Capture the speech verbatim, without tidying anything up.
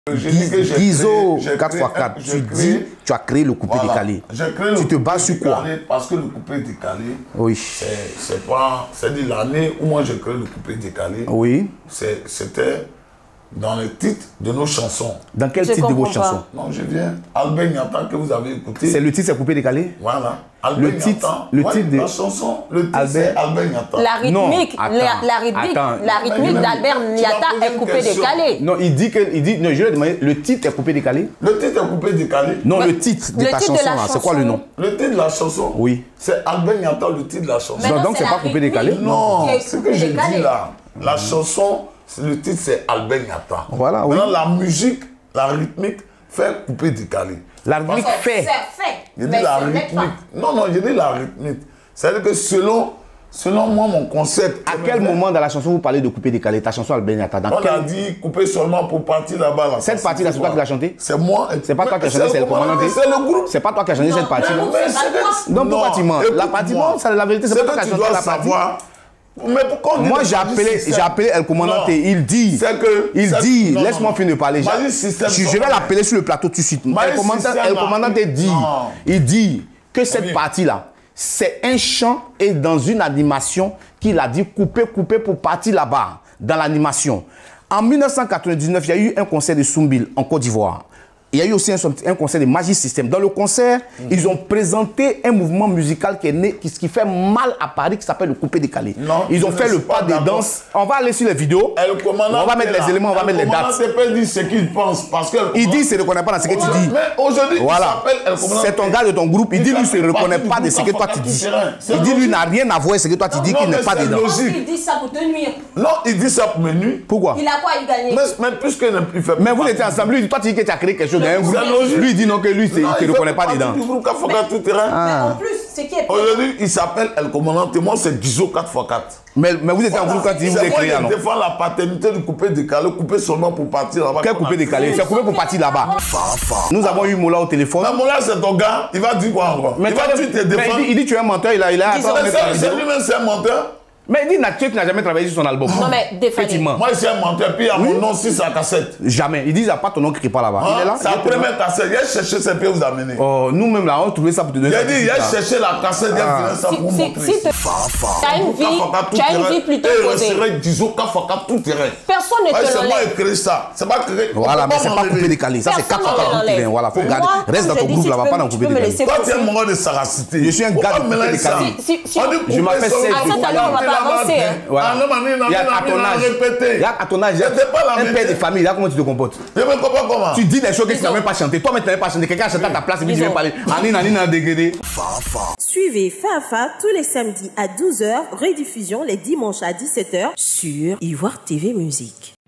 Guizo quatre fois quatre, tu dis, tu as créé le coupé voilà. décalé. Créé tu te bases sur quoi? Parce que le coupé décalé, oui. c'est pas, c'est de l'année où moi j'ai créé le coupé décalé. Oui. C'était dans le titre de nos chansons. Dans quel je titre de vos chansons? Non, je viens. Albert Niatan que vous avez écouté. C'est le titre, c'est coupé décalé? Voilà. Albert le titre, le ouais, titre de la chanson, le titre c'est Albert Niatan. La rythmique, non, la, la rythmique, la rythmique d'Albert Niatan est coupé décalé. Non, il dit que, il dit, non, je lui ai demandé, le titre est coupé décalé? Le titre est coupé décalé. Non, mais le titre de ta chanson, là, c'est quoi le nom? Le titre de la chanson? Oui. C'est Albert Niatan, le titre de la chanson. Non, donc c'est pas coupé décalé? Non, c'est ce que j'ai dit là. La chanson, le titre c'est Albert Niatan. Voilà, oui. Maintenant, la musique, la rythmique fait couper décalé. La rythmique fait. Je dis la rythmique. Non, non, je dis la rythmique. C'est-à-dire que selon, selon moi, mon concept. À quel moment dans la chanson vous parlez de couper décalé? Ta chanson Albert Niatan. On a dit couper seulement pour partir là-bas. Cette partie-là, c'est toi qui l'as chantée? C'est moi. C'est pas toi qui as chanté, c'est le commandant. C'est le groupe. C'est pas toi qui as chanté cette partie-là. Donc pourquoi tu mens? La partie, la vérité, c'est pas toi qui as chanté la partie. Mais pourquoi on dit moi j'ai appelé, j'ai appelé El Commandante, il dit, que, il dit, laisse-moi finir de parler. Je, je vais l'appeler sur le plateau tout de suite. El Commandante, El Commandante dit, non. il dit que cette oui. partie-là, c'est un chant et dans une animation qu'il a dit couper, couper pour partir là-bas, dans l'animation. En mille neuf cent quatre-vingt-dix-neuf, il y a eu un concert de Soumbil en Côte d'Ivoire. Il y a eu aussi un, un concert de Magic System. Dans le concert, mm-hmm. ils ont présenté un mouvement musical qui est né, qui, qui fait mal à Paris, qui s'appelle le coupé décalé. Non, ils ont fait le pas des danses. On va aller sur les vidéos. On va mettre les éléments, on va mettre les dates. Le commandant dit ce qu'il pense. Parce que il dit qu'il ne se reconnaît pas dans ce que tu dis. Mais aujourd'hui, voilà. C'est ton gars de ton groupe. Il dit lui ne se reconnaît pas de ce que toi tu dis. Il dit lui n'a rien à voir avec ce que toi tu dis, qu'il n'est pas dedans. Il dit ça pour te nuire. Non, il dit ça pour me nuire. Pourquoi? Il a quoi y gagner? Mais puisque il fait. Mais vous étiez ensemble. Lui, toi tu dis que tu as créé quelque chose dans un groupe. Lui, il dit non, que lui, il ne se reconnaît pas dedans. Mais, mais en plus, c'est qui est... Aujourd'hui, il s'appelle El Commandante. Moi, c'est Guizo quatre fois quatre. Mais, mais vous étiez en groupe quand il vous a créé, non? Je défends la paternité du coupé décalé, coupé seulement pour partir là-bas. Quel coupé décalé? C'est coupé pour partir là-bas. Nous avons eu Moula au téléphone. Mais Moula, c'est ton gars. Il va dire quoi encore? Mais il va dire, te défendre. Il dit tu es un menteur. Il a. Il a c'est lui-même, c'est un menteur. Mais il dit Nathieu qui n'a jamais travaillé sur son album. Non, mais effectivement. Moi, c'est un menteur, puis il y a mon nom sur sa cassette. Jamais. Il dit il n'y a pas ton nom qui est pas là-bas. Il est là. Sa première cassette, il a cherché ses pieds vous amener. Oh, nous-mêmes là, on a trouvé ça pour te donner. Il a dit, il a cherché la cassette, il a fait ça pour vous montrer. Tu as une vie, tu as une vie plutôt posée. Il serait Guizo Kafaka tout terrain. Personne ne te l'enlève. C'est moi qui ai créé ça. C'est pas créé. Voilà, mais c'est pas coupé décalé. Ça, c'est quatre fois tout terrain. Voilà, faut garder. Reste dans ton groupe là-bas, pas dans coupé décalé. Toi, tu es un moment de saracité. Je suis un gars de coupé décalé. Je m'appelle Serge. À cet alors, on va pas avancer. Il y a à ton âge, il y a à ton âge, un père de famille, là comment tu te comportes? Je me comprends comment? Tu dis des choses que tu n'as même pas chanté. Toi, mais tu n'as même pas chanté. Quelqu'un a chanté à ta place et puis tu viens parler. Anine, Anine, Anine, dégradé. Suivez Fafa tous les samedis à douze heures, rediffusion les dimanches à dix-sept heures sur Ivoire T V Musique.